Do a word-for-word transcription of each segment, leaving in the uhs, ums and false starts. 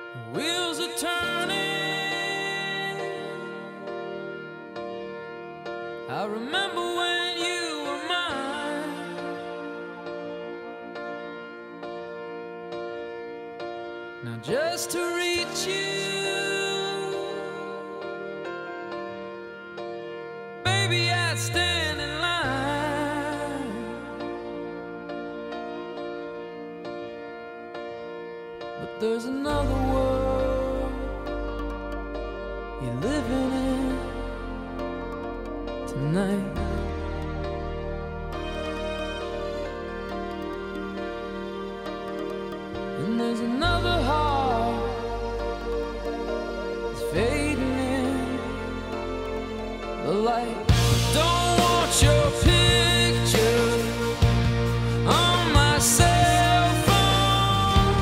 Wheels are turning. I remember when you were mine. Now just to reach you, baby, I'd stand in line. But there's another world you're living in tonight. And there's another heart that's fading in the light. Don't want your picture on my cell phone.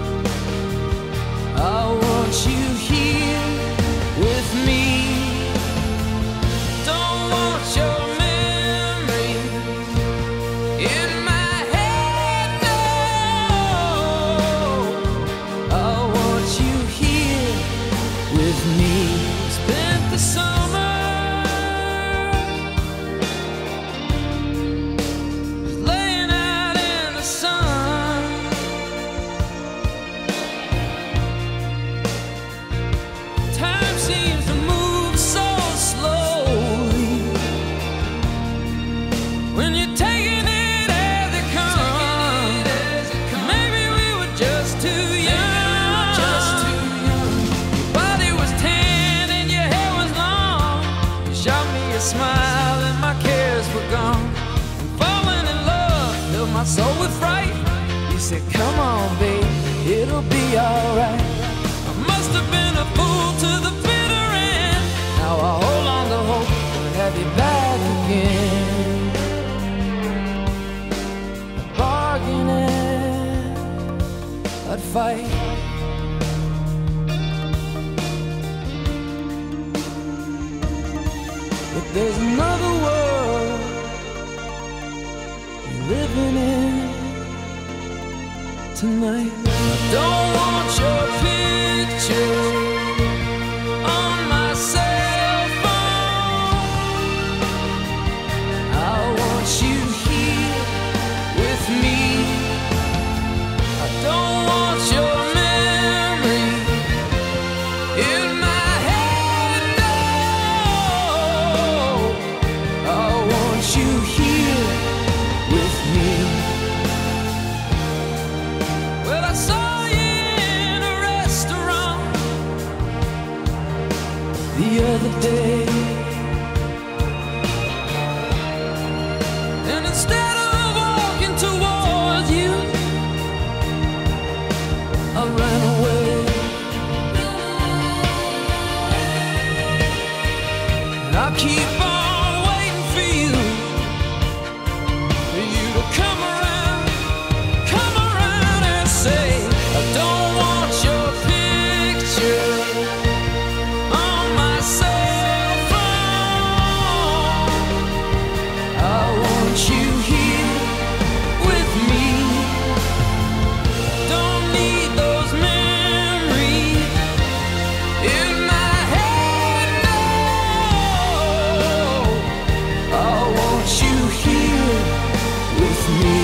I want you here with me. Don't want your memory in my head, no. I want you here with me. Spent the summer just laying out in the sun. Time seems to move so slowly when you're taking it as it comes. Maybe we were just too young. Your body was tan and your hair was long. You shot me a smile and my cares were gone. And falling in love filled my soul with fright. You said, come on, babe, it'll be alright. I must have been a fool to the bitter end. Now I hold on to hope to have you back again. Bargaining, I'd fight. But there's another world you're living in tonight. I don't want your picture on my cell phone. I want you here with me. I don't want your memory in my head, no. I want you here with me. Well, I saw you in a restaurant the other day, and instead of walking towards you, I ran away. And I'll keep on waiting for you, for you to come around, come around and say, I don't want your picture on my cell phone. I want you here with me. Don't need those memories in my head, no. I want you here with me.